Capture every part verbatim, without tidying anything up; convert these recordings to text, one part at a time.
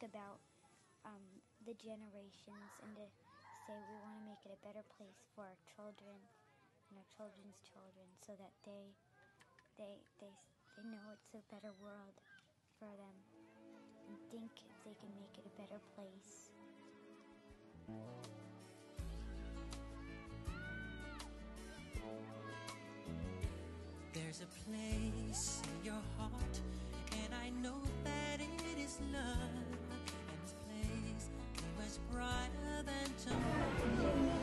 think about um, the generations and to say we want to make it a better place for our children and our children's children, so that they they they they know it's a better world for them and think if they can make it a better place. There's a place in your heart, and I know that it is love. And this place is much brighter than tomorrow.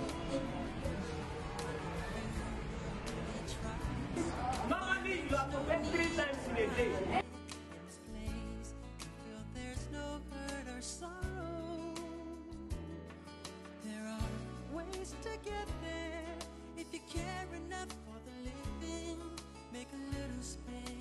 Normally you have to pray three times in a day. In this place, you feel there's no hurt or sorrow. There are ways to get there if you care enough for the living. Make a little space.